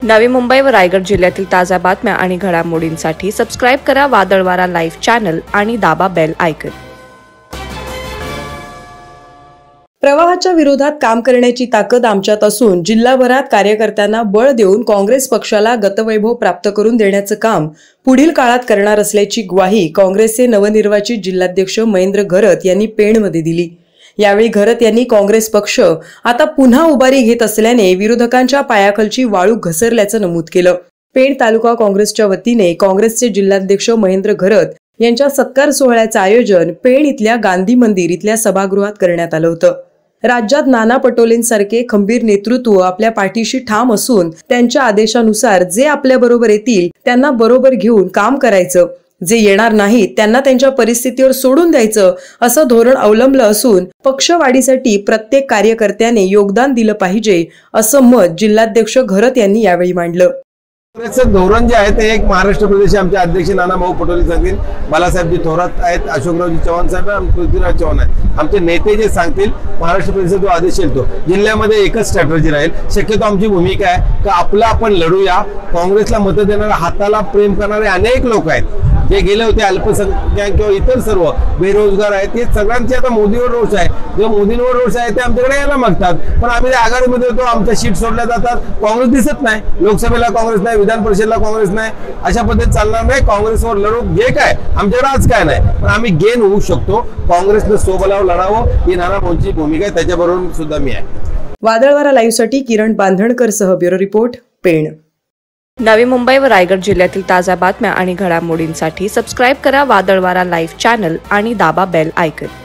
नवी मुंबई व रायगड जिल्ह्यातील ताज्या बातम्या आणि घडामोडींसाठी सबस्क्राइब करा वादळवारा लाईव्ह चॅनल आणि दाबा बेल आयकॉन। प्रवाहाच्या विरोधात काम करण्याची ताकद आमच्यात असून जिल्हाभरात कार्यकर्त्यांना बळ देऊन काँग्रेस पक्षाला गतवैभव प्राप्त करून देण्याचं काम पुढील काळात करणार असल्याची ग्वाही काँग्रेसचे नवनिर्वाचित जिल्हाध्यक्ष महेंद्र घरत यांनी पेणमध्ये दिली। यावेळी घरत यांनी काँग्रेस पक्ष आता पुन्हा उभारी घेत असल्याने विरोधकांच्या पायाखालची वाळू घसरल्याचं नमूद केलं। पेण तालुका काँग्रेसच्या वतीने काँग्रेसचे जिल्हाध्यक्ष महेंद्र घरत यांच्या सत्कार सोहळ्याचं आयोजन पेण इथल्या गांधी मंदिर इथल्या सभागृहात करण्यात आलं होतं। राज्यात नाना पटोलेंसारखे खंबीर नेतृत्व आपल्या पाठीशी ठाम असून त्यांच्या आदेशानुसार जे आपल्या बरोबर येतील त्यांना बरोबर घेऊन काम करायचं, जे येणार नाहीत त्यांना त्यांच्या परिस्थितीवर सोडून द्यायचं असं धोरण अवलंबलं असून पक्षवाढीसाठी प्रत्येक कार्यकर्त्याने योगदान दिलं पाहिजे असं मत जिल्हाध्यक्ष घरत यांनी यावेळी मांडलं। काँग्रेसचं धोरण जे आहे ते एक महाराष्ट्र प्रदेश आमचे अध्यक्ष नानाभाऊ पटोले सांगतील, बाळासाहेबजी थोरात आहेत, अशोकरावजी चव्हाण साहेब आणि पृथ्वीराज चव्हाण आहेत। आमचे नेते जे सांगतील महाराष्ट्र प्रदेशाचा जो आदेश येईल तो जिल्ह्यामध्ये एकच स्ट्रॅटेजी राहील। शक्यतो आमची भूमिका आहे की आपला आपण लढूया। काँग्रेसला मत देणारे, हाताला प्रेम करणारे अनेक लोक आहेत जे गेले होते, अल्पसंख्याक किंवा इतर सर्व बेरोजगार आहेत, ते सगळ्यांचे आता मोदीवर रोष आहे। जो मोदींवर रोष आहे ते आमच्याकडे यायला मागतात, पण आम्ही आघाडीमध्ये होतो, आमच्या सीट सोडल्या जातात, काँग्रेस दिसत नाही, लोकसभेला काँग्रेस नाही, विधान परिषदेला काँग्रेस नाही, अशा पद्धतीत चालणार नाही। काँग्रेसवर लढू, जे काय आमच्याकडे आज काय नाही, पण आम्ही गेन होऊ शकतो। काँग्रेसने सोबलावर लढावं ही नानाभाऊंची भूमिका आहे, त्याच्याबरोबर सुद्धा मी आहे। वादळवारा लाईव्ह साठी किरण बांधणकर सह ब्युरो रिपोर्ट पेण। नवी मुंबई व रायगड जिल्ह्यातील ताज्या बातम्या आणि घडामोडींसाठी सबस्क्राइब करा वादळवारा लाईव्ह चॅनल आणि दाबा बेल आयकॉन।